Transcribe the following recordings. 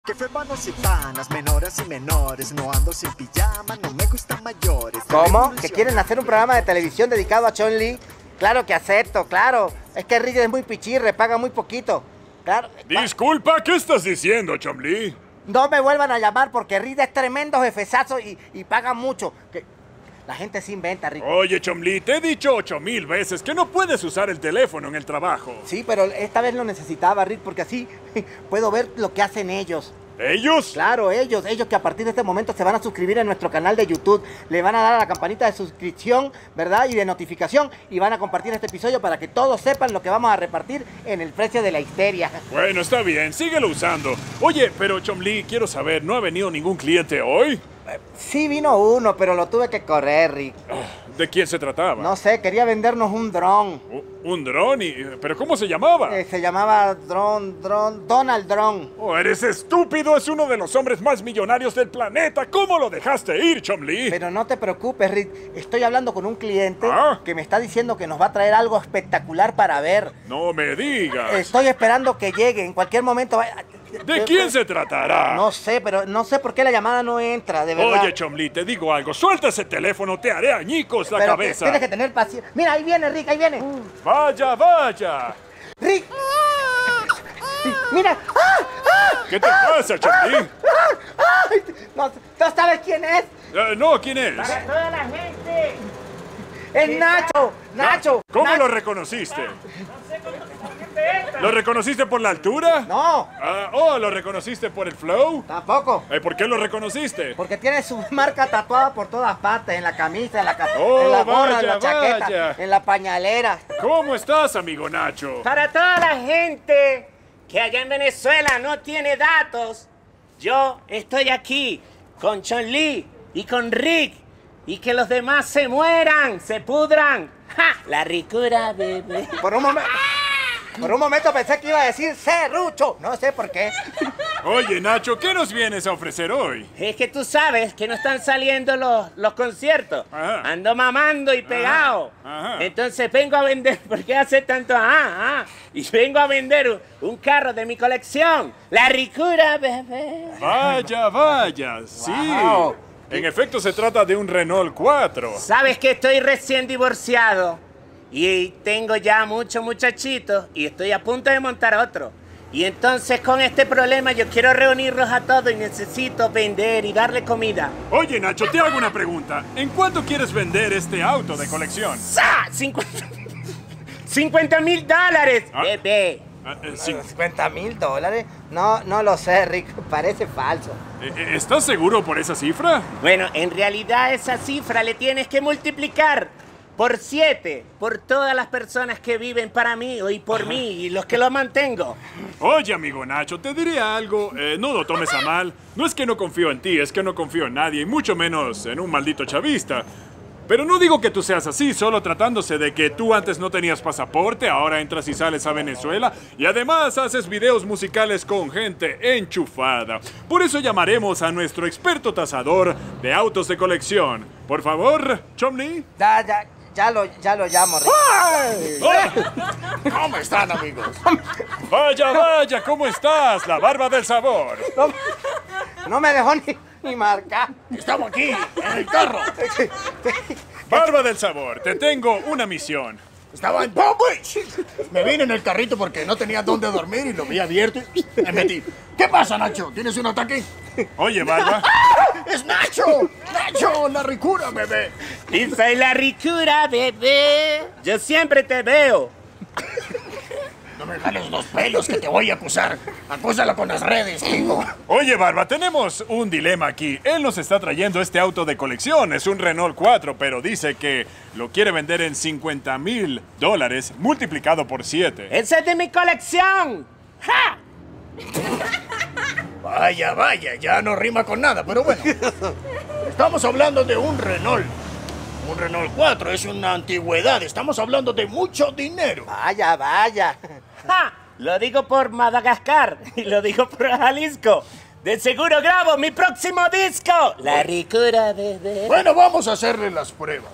Que fue vanos y panas, menores y menores. No ando sin pijama, no me gustan mayores. ¿Cómo? ¿Que quieren hacer un programa de televisión dedicado a Chun-Li? Claro que acepto, claro. Es que Rick es muy pichirre, paga muy poquito. Claro. Disculpa, ¿qué estás diciendo, Chun-Li? No me vuelvan a llamar porque Rick es tremendo jefezazo y paga mucho. La gente se inventa, Rick. Oye, Chun-Li, te he dicho 8000 veces que no puedes usar el teléfono en el trabajo. Sí, pero esta vez lo necesitaba, Rick, porque así puedo ver lo que hacen ellos. ¿Ellos? Claro, ellos que a partir de este momento se van a suscribir a nuestro canal de YouTube. Le van a dar a la campanita de suscripción, ¿verdad? Y de notificación. Y van a compartir este episodio para que todos sepan lo que vamos a repartir en el precio de la histeria. Bueno, está bien, síguelo usando. Oye, pero Chun-Li, quiero saber, ¿no ha venido ningún cliente hoy? Sí vino uno, pero lo tuve que correr, Rick. ¿De quién se trataba? No sé, quería vendernos un dron. ¿Un dron? ¿Pero cómo se llamaba? Se llamaba Donald Dron. Oh, eres estúpido, es uno de los hombres más millonarios del planeta. ¿Cómo lo dejaste ir, Chun-Li? Pero no te preocupes, Rick. Estoy hablando con un cliente que me está diciendo que nos va a traer algo espectacular para ver. No me digas. Estoy esperando que llegue. En cualquier momento... ¿De quién se tratará? No sé, pero no sé por qué la llamada no entra, de verdad. Oye, Chun-Li, te digo algo. Suelta ese teléfono, te haré añicos la cabeza. Tienes que tener paciencia. Mira, ahí viene, Rick, ahí viene. Vaya, vaya. Rick. Mira. ¿Qué te pasa, Chun-Li? ¿No sabes quién es? No, ¿quién es? Para toda la gente. Es Nacho. Nacho. ¿Cómo Nacho. lo reconociste? No sé cómo gente entra. ¿Lo reconociste por la altura? No. ¿Lo reconociste por el flow? Tampoco. ¿Por qué lo reconociste? Porque tiene su marca tatuada por todas partes, en la camisa, en la gorra, vaya, en la chaqueta, vaya. en la pañalera. ¿Cómo estás, amigo Nacho? Para toda la gente que allá en Venezuela no tiene datos, yo estoy aquí con Chun-Li y con Rick. Y que los demás se mueran, se pudran. ¡Ja! La ricura, bebé. Por un momento pensé que iba a decir serrucho. No sé por qué. Oye, Nacho, ¿qué nos vienes a ofrecer hoy? Es que tú sabes que no están saliendo los conciertos. Ajá. Ando mamando y pegado. Ajá. Entonces vengo a vender, ¿por qué hace tanto? Y vengo a vender un carro de mi colección. La ricura, bebé. Vaya, vaya, sí. Wow. En efecto, se trata de un Renault 4. Sabes que estoy recién divorciado y tengo ya muchos muchachitos y estoy a punto de montar otro. Y entonces con este problema yo quiero reunirlos a todos y necesito vender y darle comida. Oye, Nacho, te hago una pregunta. ¿En cuánto quieres vender este auto de colección? ¡Sa! $50,000, bebé. $50,000. No lo sé, Rick. Parece falso. ¿Estás seguro por esa cifra? Bueno, en realidad esa cifra le tienes que multiplicar por 7, por todas las personas que viven para mí y por mí y los que lo mantengo. Oye, amigo Nacho, te diría algo. No lo tomes a mal. No es que no confío en ti, es que no confío en nadie, y mucho menos en un maldito chavista. Pero no digo que tú seas así, solo tratándose de que tú antes no tenías pasaporte, ahora entras y sales a Venezuela y además haces videos musicales con gente enchufada. Por eso llamaremos a nuestro experto tasador de autos de colección. Por favor, Chun-Li. Ya lo llamo, Rick. ¿Cómo están, amigos? Vaya, vaya, ¿cómo estás? La barba del sabor. No me dejó ni marcar. Estamos aquí, en el carro. Barba del sabor, te tengo una misión. Estaba en Palm Beach. Me vine en el carrito porque no tenía dónde dormir y lo vi abierto y me metí. ¿Qué pasa, Nacho? ¿Tienes un ataque? Oye, Barba. ¡Es Nacho! ¡Nacho, la ricura, bebé! Y soy la ricura, bebé. Yo siempre te veo. No me jales los pelos que te voy a acusar. Acúsalo con las redes, hijo. Oye, Barba, tenemos un dilema aquí. Él nos está trayendo este auto de colección. Es un Renault 4, pero dice que lo quiere vender en $50,000 multiplicado por 7. ¡Ese es de mi colección! ¡Ja! Vaya, vaya, ya no rima con nada, pero bueno. Estamos hablando de un Renault. Un Renault 4 es una antigüedad. Estamos hablando de mucho dinero. Vaya. ¡Ja! Lo digo por Madagascar y lo digo por Jalisco. De seguro grabo mi próximo disco. La ricura, bebé. Bueno, vamos a hacerle las pruebas.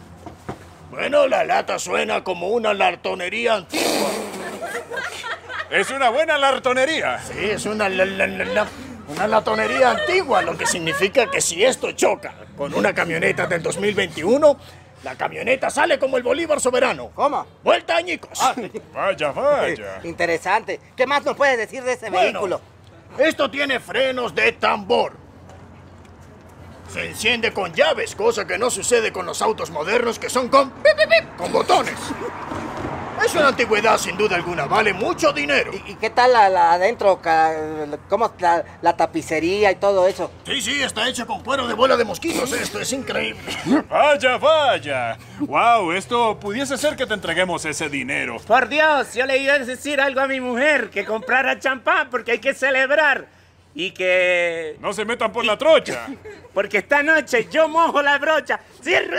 Bueno, la lata suena como una lartonería antigua. Es una buena lartonería. Sí, es una latonería antigua, lo que significa que si esto choca con una camioneta del 2021, la camioneta sale como el Bolívar soberano. ¿Cómo? Vuelta añicos. Vaya, vaya. Interesante. ¿Qué más nos puedes decir de ese vehículo? Esto tiene frenos de tambor. Se enciende con llaves, cosa que no sucede con los autos modernos que son con pip, pip, pip, con botones. Es una antigüedad sin duda alguna, vale mucho dinero. ¿Y qué tal la adentro? ¿Cómo la tapicería y todo eso? Sí, está hecho con cuero de bola de mosquitos, esto es increíble. Vaya, vaya. Wow, esto pudiese ser que te entreguemos ese dinero. Por Dios, yo le iba a decir algo a mi mujer, que comprara champán porque hay que celebrar. Y que... No se metan por la trocha. Porque esta noche yo mojo la brocha. Cierro.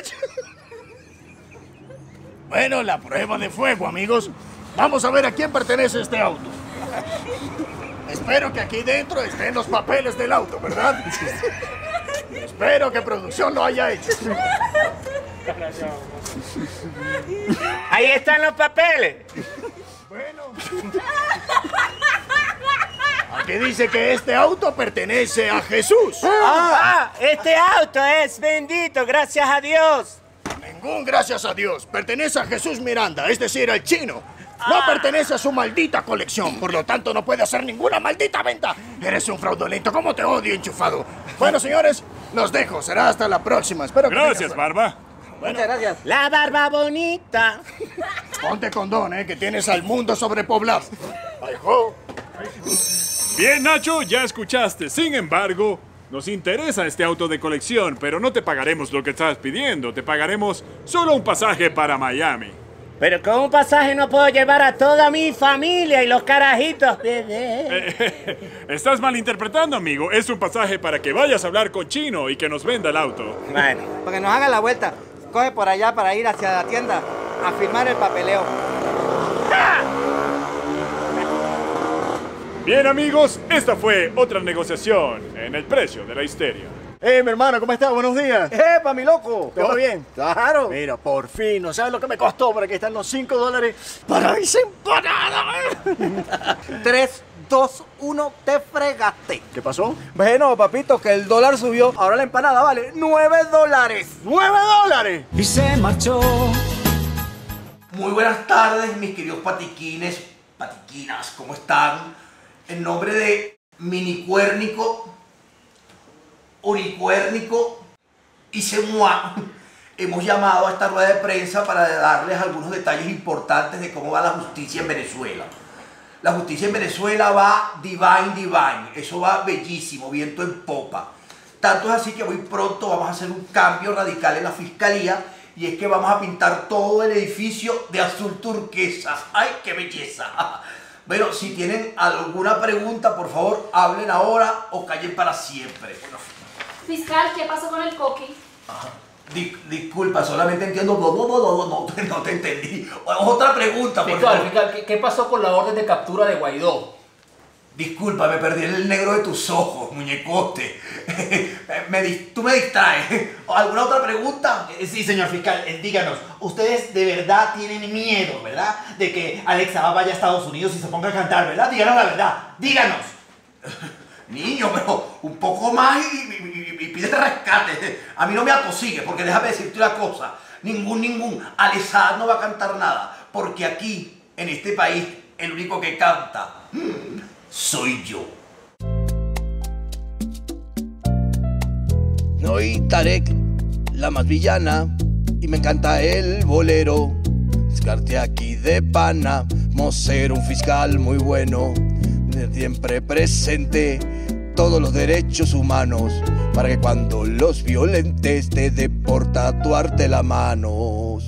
Bueno, la prueba de fuego, amigos. Vamos a ver a quién pertenece este auto. Espero que aquí dentro estén los papeles del auto, ¿verdad? Espero que producción lo haya hecho. Ahí están los papeles. Bueno. Aquí dice que este auto pertenece a Jesús. Este auto es bendito, gracias a Dios. Ningún gracias a Dios. Pertenece a Jesús Miranda, es decir, al chino. No pertenece a su maldita colección, por lo tanto no puede hacer ninguna maldita venta. Eres un fraudulento, ¿cómo te odio, enchufado? Bueno, señores, los dejo. Será hasta la próxima. Espero que Gracias, Barba. Bueno, Muchas gracias. La barba bonita. ponte condón, que tienes al mundo sobrepoblado. Ay, jo. Bien, Nacho, ya escuchaste. Sin embargo, nos interesa este auto de colección, pero no te pagaremos lo que estás pidiendo. Te pagaremos solo un pasaje para Miami. Pero con un pasaje no puedo llevar a toda mi familia y los carajitos, bebé. Estás malinterpretando, amigo. Es un pasaje para que vayas a hablar con Chino y que nos venda el auto. Bueno, Para que nos haga la vuelta. Coge por allá para ir hacia la tienda a firmar el papeleo. Bien, amigos, esta fue otra negociación en el precio de la histeria. Mi hermano, ¿cómo estás? Buenos días. ¡Epa, mi loco! ¿Todo bien? ¡Claro! Mira, por fin, ¿no sabes lo que me costó? Por aquí están los $5 para mis empanadas. 3, 2, 1, te fregaste. ¿Qué pasó? Bueno, papito, que el dólar subió. Ahora la empanada vale $9. $9. Y se marchó. Muy buenas tardes, mis queridos patiquines, patiquinas, ¿cómo están? En nombre de Minicuérnico, Unicuérnico y Semua, hemos llamado a esta rueda de prensa para darles algunos detalles importantes de cómo va la justicia en Venezuela. La justicia en Venezuela va divine, eso va bellísimo, viento en popa. Tanto es así que muy pronto vamos a hacer un cambio radical en la fiscalía y es que vamos a pintar todo el edificio de azul turquesa. ¡Ay, qué belleza! Bueno, si tienen alguna pregunta, por favor, hablen ahora o callen para siempre. Fiscal, ¿qué pasó con el coqui? Disculpa, solamente entiendo... No te entendí. Otra pregunta, por favor. Fiscal, ¿qué pasó con la orden de captura de Guaidó? Disculpa, me perdí el negro de tus ojos, muñecote. Tú me distraes. ¿Alguna otra pregunta? Sí, señor fiscal, díganos, ustedes de verdad tienen miedo, ¿verdad? De que Alexa vaya a Estados Unidos y se ponga a cantar, ¿verdad? Díganos la verdad, díganos. Niño, pero un poco más y pide rescate. A mí no me atosigue, porque déjame decirte una cosa. Ningún Alexa no va a cantar nada, porque aquí, en este país, el único que canta soy yo. Soy Tarek, la más villana, y me encanta el bolero. Descarte aquí de pana, vamos a ser un fiscal muy bueno. Siempre presente todos los derechos humanos, para que cuando los violentes te dé por tatuarte las manos.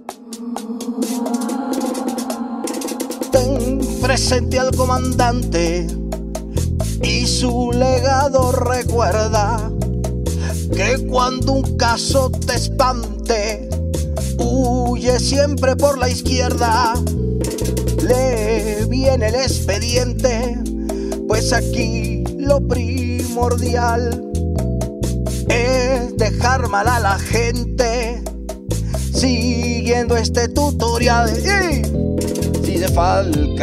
Ten presente al comandante y su legado recuerda que cuando un caso te espante, huye siempre por la izquierda. Le viene el expediente, pues aquí lo primordial es dejar mal a la gente siguiendo este tutorial. Y si defalcan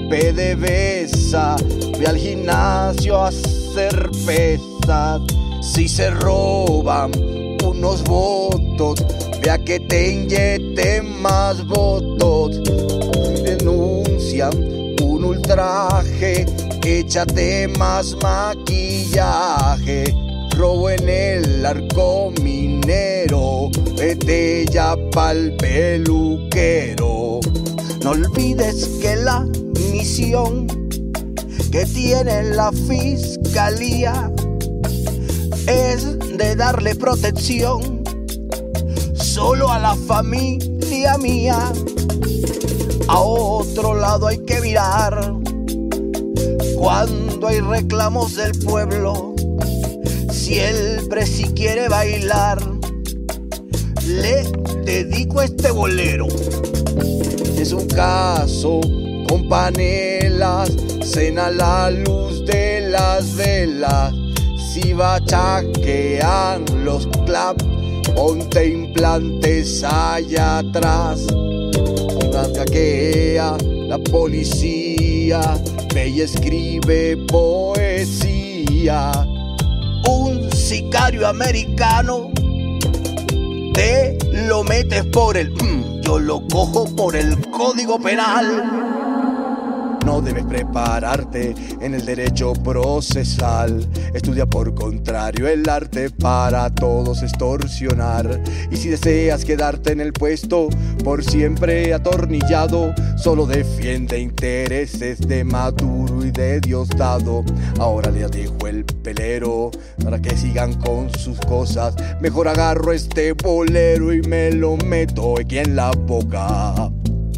PDVSA, ve al gimnasio a hacer pesas. Si se roban unos votos, ve a que te inyecten más votos. Denuncian un ultraje, échate más maquillaje. Robo en el arco minero, vete ya pa'l peluquero. No olvides que la misión que tiene la fiscalía es de darle protección solo a la familia mía. A otro lado hay que mirar cuando hay reclamos del pueblo. Siempre si quiere bailar, le dedico este bolero. Es un caso con panelas, cena a la luz de las velas. Si bachaquean los clap, ponte implantes allá atrás. Si bachaquea la policía, ve y escribe poesía. Un sicario americano te lo metes por el yo lo cojo por el Código Penal. No debes prepararte en el derecho procesal. Estudia por contrario el arte para todos extorsionar. Y si deseas quedarte en el puesto por siempre atornillado, solo defiende intereses de Maduro y de Diosdado. Ahora le dejo el pelero para que sigan con sus cosas. Mejor agarro este bolero y me lo meto aquí en la boca.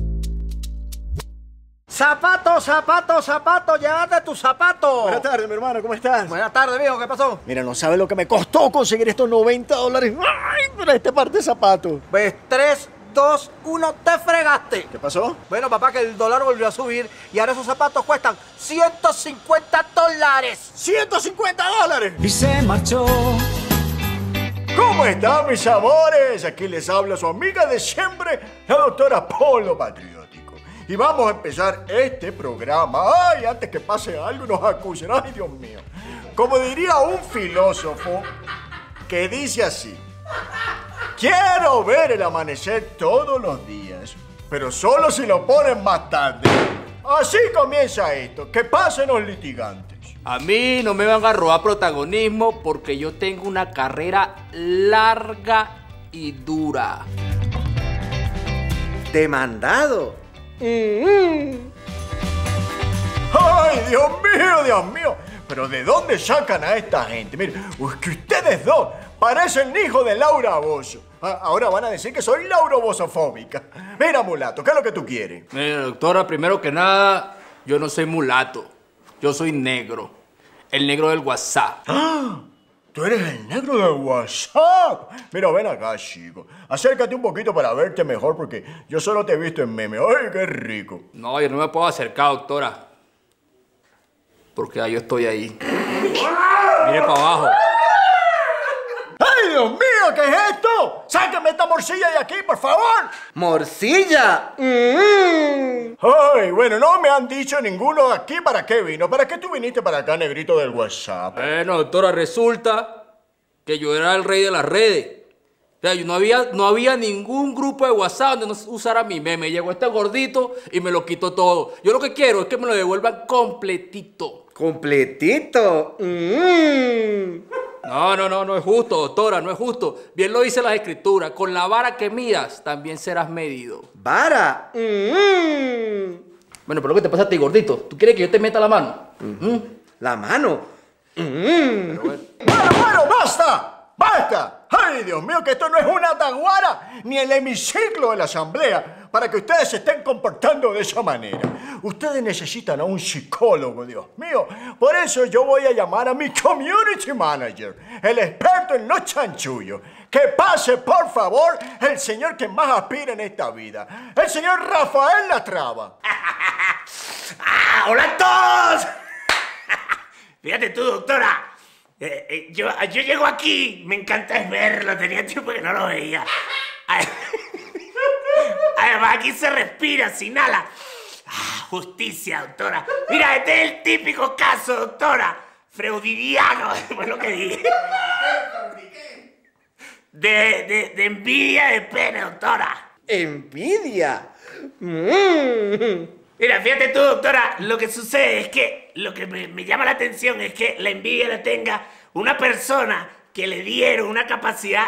¡Zapato, zapato, zapato! ¡Llévate tu zapato! Buenas tardes, mi hermano, ¿cómo estás? Buenas tardes, viejo, ¿qué pasó? Mira, no sabes lo que me costó conseguir estos $90. ¡Ay! Para este par de zapatos. Pues 3, 2, 1, te fregaste. ¿Qué pasó? Bueno, papá, que el dólar volvió a subir y ahora esos zapatos cuestan $150. $150. Y se marchó. ¿Cómo están, mis amores? Aquí les habla su amiga de siempre, la doctora Polo Patriótico. Y vamos a empezar este programa. ¡Ay! Antes que pase algo nos acusen. ¡Ay, Dios mío! Como diría un filósofo que dice así: quiero ver el amanecer todos los días, pero solo si lo ponen más tarde. Así comienza esto. Que pasen los litigantes. A mí no me van a robar protagonismo porque yo tengo una carrera larga y dura. Demandado. ¡Ay, Dios mío! ¿Pero de dónde sacan a esta gente? Mire, es que ustedes dos parecen hijos de Laura Bozzo. Ahora van a decir que soy laurobozofóbica. Mira, mulato, ¿qué es lo que tú quieres? Mira, doctora, primero que nada, yo no soy mulato. Yo soy negro. El negro del WhatsApp. ¡Ah! ¡Tú eres el negro del WhatsApp! Mira, ven acá, chico. Acércate un poquito para verte mejor porque yo solo te he visto en meme. ¡Ay, qué rico! No, yo no me puedo acercar, doctora. Porque yo estoy ahí. Mire para abajo. ¡Ay, Dios mío! ¿Qué es esto? ¡Sáquenme esta morcilla de aquí, por favor! ¡Morcilla! Ay, bueno, no me han dicho ninguno de aquí para qué vino. ¿Para qué tú viniste para acá, negrito del WhatsApp? Bueno, doctora, resulta que yo era el rey de las redes. O sea, no había ningún grupo de WhatsApp donde no usara mi meme. Llegó este gordito y me lo quitó todo. Yo lo que quiero es que me lo devuelvan completito. ¿Completito? No es justo, doctora, no es justo. Bien lo dice las escrituras. Con la vara que midas, también serás medido. ¿Vara? Bueno, pero ¿qué te pasa a ti, gordito? ¿Tú quieres que yo te meta la mano? ¿La mano? Bueno, basta. ¡Basta! ¡Ay, Dios mío, que esto no es una taguara ni el hemiciclo de la asamblea para que ustedes se estén comportando de esa manera! Ustedes necesitan a un psicólogo, Dios mío. Por eso yo voy a llamar a mi community manager, el experto en los chanchullos. Que pase, por favor, el señor que más aspira en esta vida, el señor Rafael Latrava. ¡Hola a todos! Fíjate tú, doctora. Yo llego aquí, me encanta verlo, tenía tiempo que no lo veía. Además, aquí se respira, se inhala. justicia, doctora. Mira, este es el típico caso, doctora. Freudiano, fue lo que dije. De envidia de pene, doctora. ¿Envidia? Mira, fíjate tú, doctora, lo que sucede es que lo que me llama la atención es que la envidia la tenga una persona que le dieron una capacidad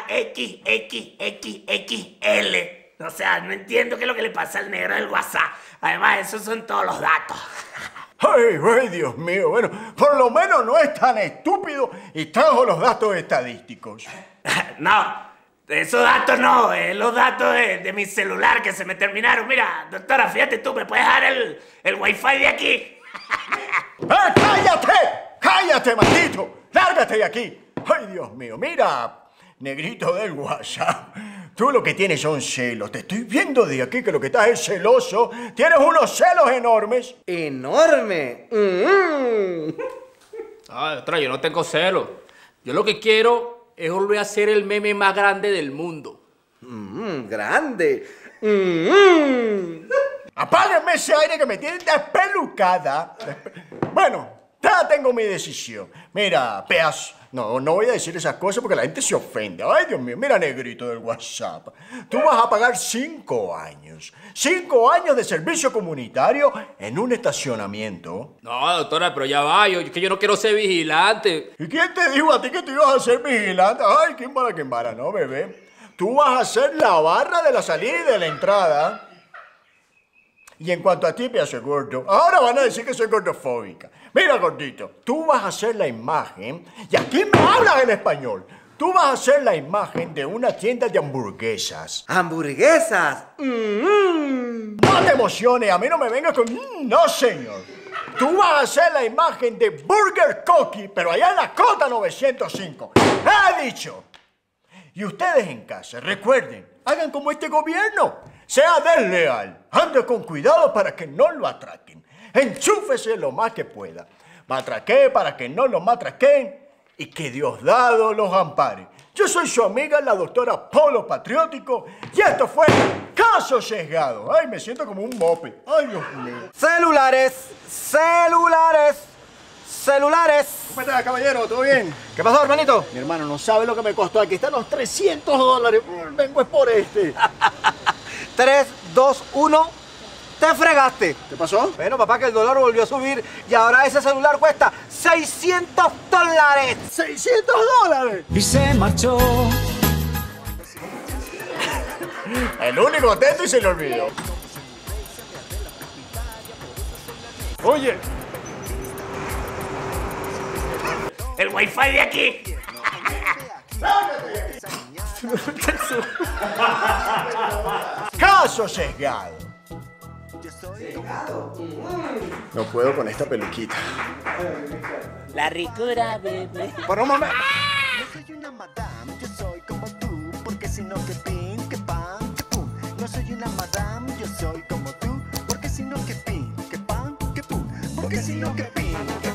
XXXXL. O sea, no entiendo qué es lo que le pasa al negro del WhatsApp. Además, esos son todos los datos. Ay, Dios mío. Bueno, por lo menos no es tan estúpido y trajo los datos estadísticos. No, esos datos no, los datos de mi celular que se me terminaron. Mira, doctora, fíjate tú, ¿me puedes dar el wifi de aquí? ¡Cállate! ¡Cállate, maldito! ¡Lárgate de aquí! ¡Ay, Dios mío! Mira, negrito del WhatsApp, tú lo que tienes son celos. Te estoy viendo de aquí que lo que estás es celoso. Tienes unos celos enormes. ¡Enorme! Ah, doctora, yo no tengo celos. Yo lo que quiero es volver a ser el meme más grande del mundo. ¡Grande! Apáguenme ese aire que me tiene despelucada. Bueno, ya tengo mi decisión. Mira, pedazo. No voy a decir esas cosas porque la gente se ofende. Ay, Dios mío, mira, negrito del WhatsApp. Tú vas a pagar 5 años. 5 años de servicio comunitario en un estacionamiento. No, doctora, pero ya va. Que yo no quiero ser vigilante. ¿Y quién te dijo a ti que tú ibas a ser vigilante? Ay, qué mala, no, bebé. Tú vas a ser la barra de la salida y de la entrada. Y en cuanto a ti, pedazo de gordo, ahora van a decir que soy gordofóbica. Mira, gordito, tú vas a hacer la imagen, y aquí me hablas en español. Tú vas a hacer la imagen de una tienda de hamburguesas. ¿Hamburguesas? No te emociones, a mí no me vengas con... no, señor. Tú vas a hacer la imagen de Burger Cookie, pero allá en la Cota 905. ¡He dicho! Y ustedes en casa, recuerden, hagan como este gobierno. Sea desleal, ande con cuidado para que no lo atraquen. Enchúfese lo más que pueda. Matraquee para que no lo matraqueen y que Diosdado los ampare. Yo soy su amiga, la doctora Polo Patriótico, y esto fue Caso Sesgado. Ay, me siento como un mope. Ay, Dios mío. ¡Celulares! ¿Cómo está, caballero? ¿Todo bien? ¿Qué pasó, hermanito? Mi hermano, no sabe lo que me costó. Aquí están los $300. Vengo es por este. 3, 2, 1, te fregaste. ¿Qué pasó? Bueno, papá, que el dólar volvió a subir y ahora ese celular cuesta $600. $600. Y se marchó. El único atento y se le olvidó. Oye, El wifi de aquí. Caso Sesgado. No puedo con esta peluquita. La ricura, bebé. Por un momento. No soy una madame, yo soy como tú, porque si no que pin, que pan, que pum. No soy una madame, yo soy como tú, porque si no que pin, que pan, que pum. Porque si no que pin, que